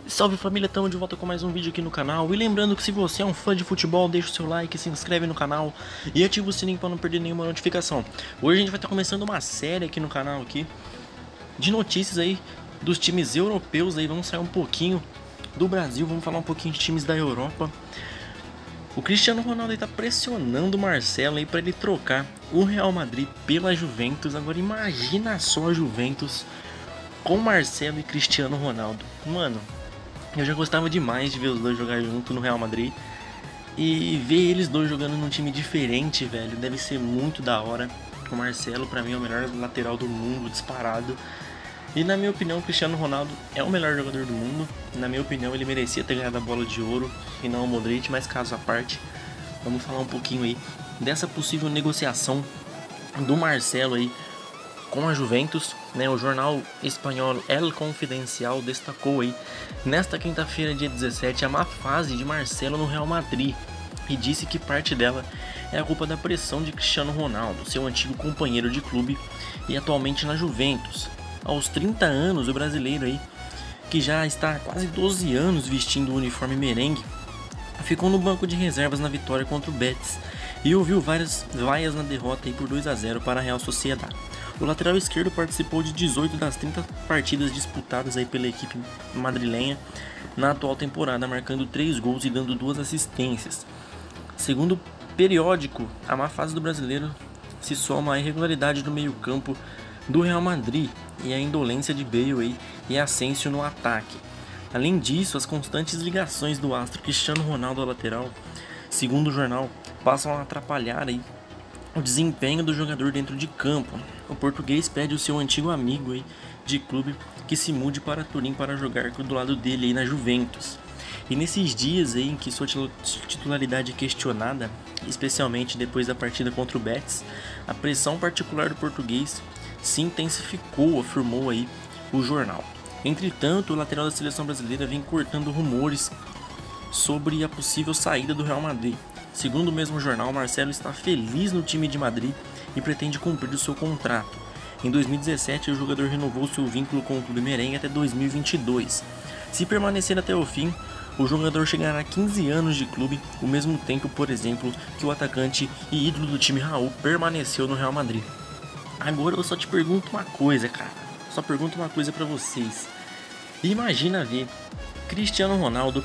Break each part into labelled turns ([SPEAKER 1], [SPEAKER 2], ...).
[SPEAKER 1] Salve família, estamos de volta com mais um vídeo aqui no canal. E lembrando que se você é um fã de futebol, deixa o seu like, se inscreve no canal e ativa o sininho para não perder nenhuma notificação. Hoje a gente vai estar começando uma série aqui no canal de notícias aí dos times europeus. Aí vamos sair um pouquinho do Brasil, vamos falar um pouquinho de times da Europa. O Cristiano Ronaldo está pressionando o Marcelo aí para ele trocar o Real Madrid pela Juventus. Agora imagina só a Juventus com Marcelo e Cristiano Ronaldo. Mano, eu já gostava demais de ver os dois jogar junto no Real Madrid. E ver eles dois jogando num time diferente, velho, deve ser muito da hora. O Marcelo, pra mim, é o melhor lateral do mundo, disparado. E na minha opinião, o Cristiano Ronaldo é o melhor jogador do mundo. Na minha opinião, ele merecia ter ganhado a bola de ouro e não o Modric, mas caso à parte, vamos falar um pouquinho aí dessa possível negociação do Marcelo aí com a Juventus, né? O jornal espanhol El Confidencial destacou aí nesta quinta-feira, dia 17, a má fase de Marcelo no Real Madrid e disse que parte dela é a culpa da pressão de Cristiano Ronaldo, seu antigo companheiro de clube e atualmente na Juventus. Aos 30 anos, o brasileiro aí, que já está há quase 12 anos vestindo o uniforme merengue, ficou no banco de reservas na vitória contra o Betis e ouviu várias vaias na derrota aí por 2-0 para a Real Sociedad. O lateral esquerdo participou de 18 das 30 partidas disputadas aí pela equipe madrilenha na atual temporada, marcando 3 gols e dando 2 assistências. Segundo o periódico, a má fase do brasileiro se soma à irregularidade do meio-campo do Real Madrid e a indolência de Bale aí e Asensio no ataque. Além disso, as constantes ligações do astro Cristiano Ronaldo ao lateral, segundo o jornal, passam a atrapalhar aí o desempenho do jogador dentro de campo. O português pede o seu antigo amigo aí de clube que se mude para Turim para jogar do lado dele aí na Juventus. E nesses dias aí em que sua titularidade é questionada, especialmente depois da partida contra o Betis, a pressão particular do português se intensificou, afirmou aí o jornal. Entretanto, o lateral da seleção brasileira vem cortando rumores sobre a possível saída do Real Madrid. Segundo o mesmo jornal, Marcelo está feliz no time de Madrid e pretende cumprir o seu contrato. Em 2017, o jogador renovou seu vínculo com o clube merengue até 2022. Se permanecer até o fim, o jogador chegará a 15 anos de clube, o mesmo tempo, por exemplo, que o atacante e ídolo do time Raul permaneceu no Real Madrid. Agora eu só te pergunto uma coisa, cara. Só pergunto uma coisa pra vocês. Imagina ver Cristiano Ronaldo,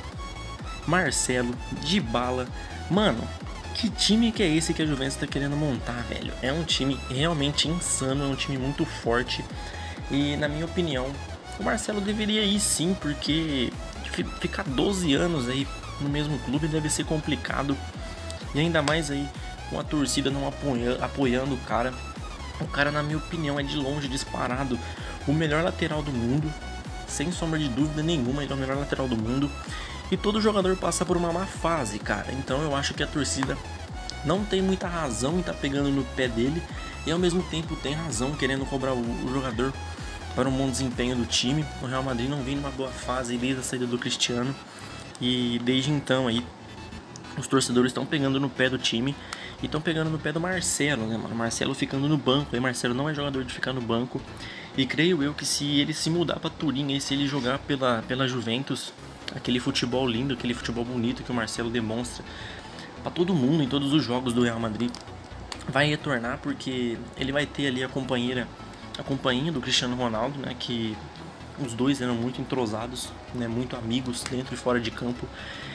[SPEAKER 1] Marcelo, Dybala. Mano, que time que é esse que a Juventus tá querendo montar, velho? É um time realmente insano, é um time muito forte. E na minha opinião, o Marcelo deveria ir sim, porque ficar 12 anos aí no mesmo clube deve ser complicado. E ainda mais aí com a torcida não apoiando o cara. O cara, na minha opinião, é de longe disparado o melhor lateral do mundo. Sem sombra de dúvida nenhuma, ele é o melhor lateral do mundo. E todo jogador passa por uma má fase, cara. Então eu acho que a torcida não tem muita razão em estar pegando no pé dele. E ao mesmo tempo tem razão querendo cobrar o jogador para um bom desempenho do time. O Real Madrid não vem numa boa fase desde a saída do Cristiano. E desde então aí os torcedores estão pegando no pé do time. E estão pegando no pé do Marcelo, né, mano? Marcelo ficando no banco. Aí Marcelo não é jogador de ficar no banco. E creio eu que se ele se mudar para Turim, aí, se ele jogar pela Juventus, aquele futebol lindo, aquele futebol bonito que o Marcelo demonstra para todo mundo em todos os jogos do Real Madrid, vai retornar, porque ele vai ter ali a companhia do Cristiano Ronaldo, né? Que os dois eram muito entrosados, né? Muito amigos dentro e fora de campo.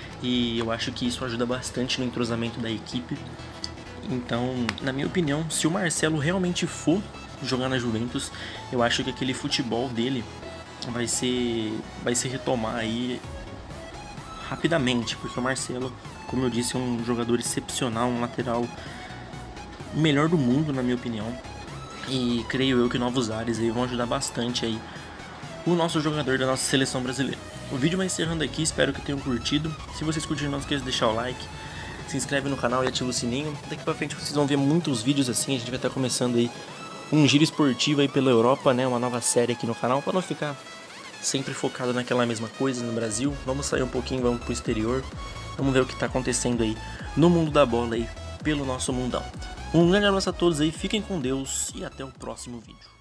[SPEAKER 1] E eu acho que isso ajuda bastante no entrosamento da equipe. Então, na minha opinião, se o Marcelo realmente for jogar na Juventus, eu acho que aquele futebol dele vai se retomar aí rapidamente, porque o Marcelo, como eu disse, é um jogador excepcional, um lateral melhor do mundo, na minha opinião. E creio eu que novos ares aí vão ajudar bastante aí o nosso jogador da nossa seleção brasileira. O vídeo vai encerrando aqui, espero que tenham curtido. Se vocês curtiram, não esqueça de deixar o like, se inscreve no canal e ativa o sininho. Daqui pra frente vocês vão ver muitos vídeos assim. A gente vai estar começando aí um giro esportivo aí pela Europa, né? Uma nova série aqui no canal, para não ficar sempre focado naquela mesma coisa no Brasil. Vamos sair um pouquinho, vamos pro exterior. Vamos ver o que tá acontecendo aí no mundo da bola aí, pelo nosso mundão. Um grande abraço a todos aí, fiquem com Deus e até o próximo vídeo.